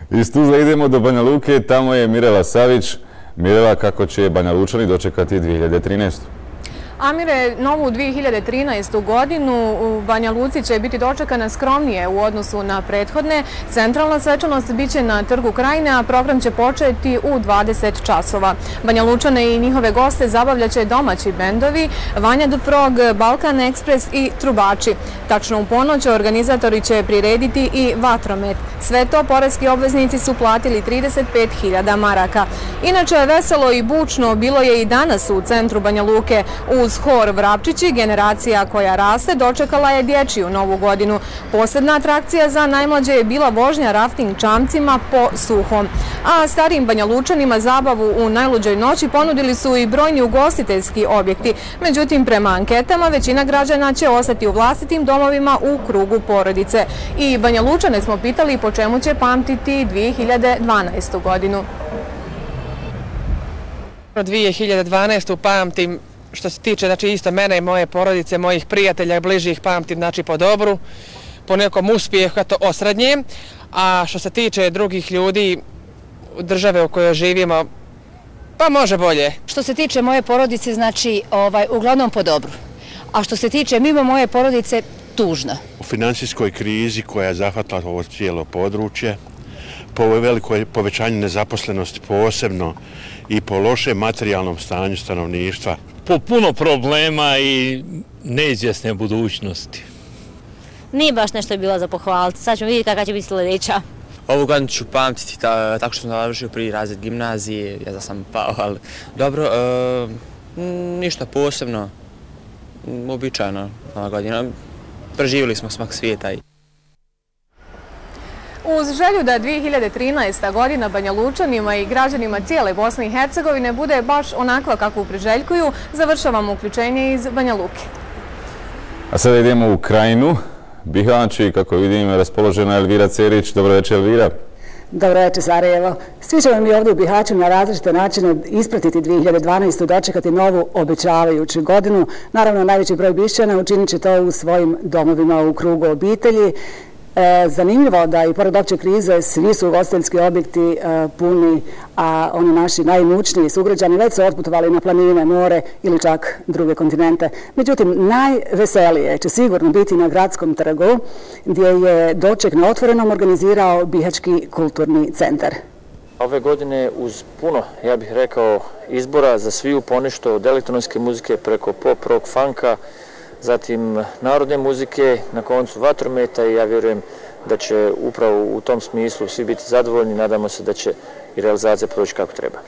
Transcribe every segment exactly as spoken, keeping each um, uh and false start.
Iz Tuzle idemo do Banjaluke, tamo je Mirela Savić. Mirela, kako će Banjalučani dočekati dvije hiljade trinaestu? Amire, novu dvije hiljade trinaestu godinu u Banja Luci će biti dočekana skromnije u odnosu na prethodne. Centralna svečanost biće na Trgu Krajine, a program će početi u dvadeset časova. Banja Lučane i njihove goste zabavljaće domaći bendovi Vanja the Frog, Balkan Express i Trubači. Tačno u ponoć organizatori će prirediti i vatromet. Sve to poreski obveznici su platili trideset pet hiljada maraka. Inače, veselo i bučno bilo je i danas u centru Banja Luke. Uz hor Vrapčići, generacija koja raste, dočekala je dječju novu godinu. Posebna atrakcija za najmlađe je bila vožnja rafting čamcima po Suhom. A starijim Banjalučanima zabavu u najluđoj noći ponudili su i brojni ugostiteljski objekti. Međutim, prema anketama, većina građana će ostati u vlastitim domovima u krugu porodice. I Banjalučane smo pitali po čemu će pamtiti dvije hiljade dvanaestu godinu. dvije hiljade dvanaestu pamtim, što se tiče znači, isto mene i moje porodice, mojih prijatelja, bližih pamtim znači, po dobru, po nekom uspjehu, to osrednje. A što se tiče drugih ljudi, države u kojoj živimo, pa može bolje. Što se tiče moje porodice, znači ovaj, uglavnom po dobru. A što se tiče mimo moje porodice, tužno. U financijskoj krizi koja je zahvatila ovo cijelo područje, po velikoj povećanju nezaposlenosti posebno i po lošem materijalnom stanju stanovništva. Po puno problema i neizvjesne budućnosti. Nije baš nešto bilo za pohvaliti. Sad ćemo vidjeti kakva će biti sljedeća. Ovu godinu ću pamtiti tako što sam završio prvi razred gimnazije. Ja da sam pao, ali dobro, ništa posebno, uobičajeno ova godina. Preživjeli smo smak svijeta. Uz želju da dvije hiljade trinaesta godina Banjalučanima i građanima cijele Bosne i Hercegovine bude baš onakva kakvu priželjkuju, završavamo uključenje iz Banja Luke. A sada idemo u Krajinu, Bihac, i kako vidim raspoložena Elvira Cerić. Dobro večer, Elvira. Dobro večer, Sarajevo. Svi ćemo mi ovdje u Bihaću na različite načine ispratiti dvije hiljade dvanaestu. dočekati novu obećavajuću godinu. Naravno, najveći broj Bišćana učinit će to u svojim domovima u krugu obitelji. Zanimljivo da i pored opće krize svi su ugostiteljski objekti puni, a oni naši najimućniji sugrađani već su otputovali na planine, more ili čak druge kontinente. Međutim, najveselije će sigurno biti na Gradskom trgu, gdje je doček na otvorenom organizirao Bihački kulturni centar. Ove godine uz puno, ja bih rekao, izbora za sviju poništo od elektronske muzike preko pop, rock, funka, zatim narodne muzike, na koncu vatrometa, i ja vjerujem da će upravo u tom smislu svi biti zadovoljni. Nadamo se da će i realizacija proći kako treba.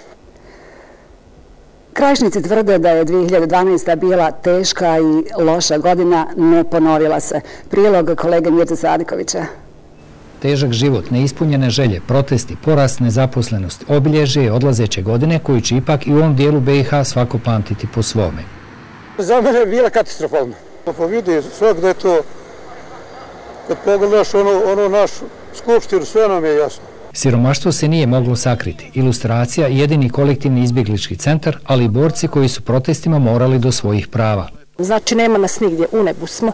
Krajišnici tvrde da je dvije hiljade dvanaesta bila teška i loša godina, ne ponovila se. Prilog kolege Mirka Sadikovića. Težak život, neispunjene želje, protesti, porast nezaposlenosti, obilježje odlazeće godine koju će ipak i u ovom dijelu B i H svako pamtiti po svome. Za mene je bila katastrofalna. Pa vidi svak da je to, kad pogledaš ono našu skupštinu, sve nam je jasno. Siromaštvo se nije moglo sakriti. Ilustracija i jedini kolektivni izbjeglički centar, ali i borci koji su protestima morali do svojih prava. Znači nema nas nigdje, u nebu smo.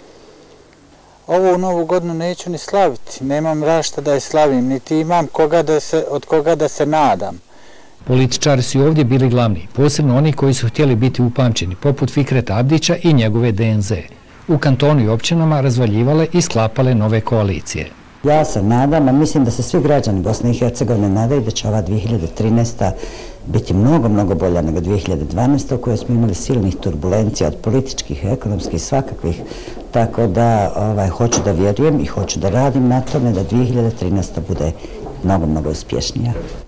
Ovu novu godinu neću ni slaviti, nemam rašta da je slavim, niti imam koga da se, od koga da se nadam. Političari su i ovdje bili glavni, posebno oni koji su htjeli biti upamćeni, poput Fikreta Abdića i njegove D N Z. U kantonu i općinama razvaljivale i sklapale nove koalicije. Ja se nadam, a mislim da se svi građani Bosne i Hercegovine nadaju da će ova dvije hiljade trinaesta biti mnogo, mnogo bolja nego dvije hiljade dvanaesta u kojoj smo imali silnih turbulencija od političkih, ekonomskih, svakakvih. Tako da ovaj, hoću da vjerujem i hoću da radim na tome da dvije hiljade trinaesta bude mnogo, mnogo uspješnija.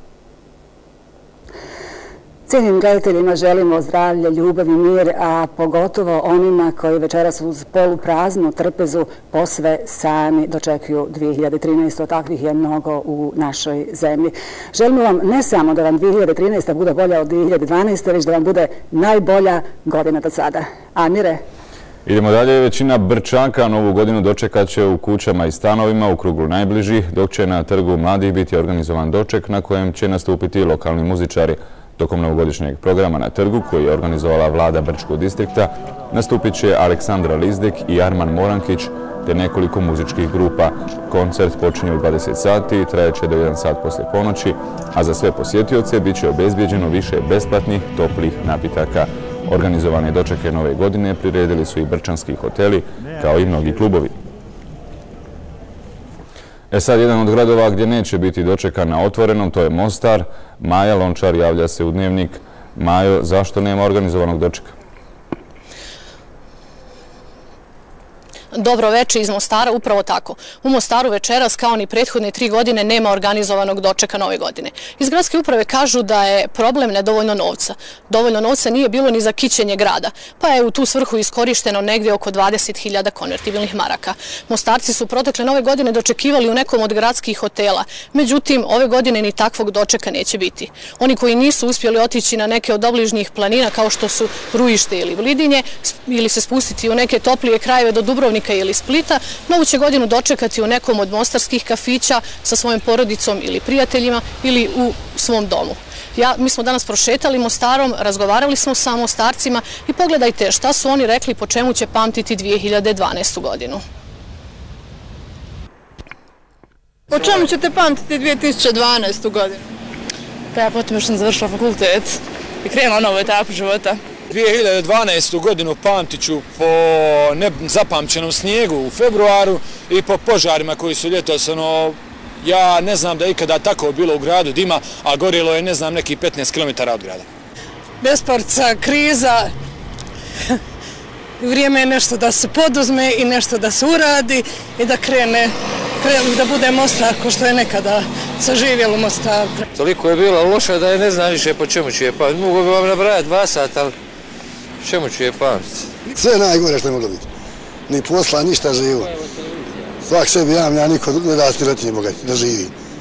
Cijenjenim gledateljima želimo zdravlje, ljubav i mir, a pogotovo onima koji večeras uz polupraznu trpezu posve sami dočekuju dvije hiljade trinaestu. Takvih je mnogo u našoj zemlji. Želimo vam ne samo da vam dvije hiljade trinaesta bude bolja od dvije hiljade dvanaeste, već da vam bude najbolja godina do sada. Amire? Idemo dalje. Većina Brčaka novu godinu dočekat će u kućama i stanovima u krugu najbližih, dok će na Trgu mladih biti organizovan doček na kojem će nastupiti lokalni muzičari. Tokom novogodišnjeg programa na trgu, koji je organizovala vlada Brčkog distrikta, nastupit će Aleksandra Lizdik i Arman Morankić, te nekoliko muzičkih grupa. Koncert počinje u dvadeset sati i trajeće do jedan sat poslije ponoći, a za sve posjetioce bit će obezbijeđeno više besplatnih toplih napitaka. Organizovane dočeke nove godine priredili su i brčanski hoteli, kao i mnogi klubovi. E sad, jedan od gradova gdje neće biti dočeka na otvorenom, to je Mostar. Maja Lončar javlja se u Dnevnik. Majo, zašto nema organizovanog dočeka? Dobro večer iz Mostara, upravo tako. U Mostaru večeras, kao ni prethodne tri godine, nema organizovanog dočeka nove godine. Iz gradske uprave kažu da je problem nedovoljno novca. Dovoljno novca nije bilo ni za kićenje grada, pa je u tu svrhu iskorišteno negdje oko dvadeset hiljada konvertibilnih maraka. Mostarci su protekle nove godine dočekivali u nekom od gradskih hotela, međutim, ove godine ni takvog dočeka neće biti. Oni koji nisu uspjeli otići na neke od obližnjih planina, kao što su Rujište ili Vlidinje, ili se spustiti u neke toplije krajeve do Dubrovnika ili Splita, novu će godinu dočekati u nekom od mostarskih kafića sa svojom porodicom ili prijateljima ili u svom domu. Ja, mi smo danas prošetali Mostarom, razgovarali smo sa Mostarcima i pogledajte šta su oni rekli po čemu će pamtiti dvije hiljade dvanaestu godinu. Po čemu ćete pamtiti dvije tisuće dvanaestu godinu? Pa ja potom još sam završila fakultet i krenula novu etapu života. dvije hiljade dvanaestu godinu pamtit ću po nezapamćenom snijegu u februaru i po požarima koji su ljetos, ono, ja ne znam da je ikada tako bilo u gradu dima, a gorilo je, ne znam, neki petnaest kilometara od grada. Besporca, kriza, vrijeme je nešto da se poduzme i nešto da se uradi i da krene, krene da bude Mostar ko što je nekada saživjelo u Mostaru. Toliko je bilo loše da je ne znam više po čemu ću je pamtiti. Mogu bi vam nabrajati dva sata, ali čemu ću je pamtiti? Sve najgore što je moglo biti. Ni posla, ništa živo. Svak sebi javlja, niko ne da stiletnje moga da živi.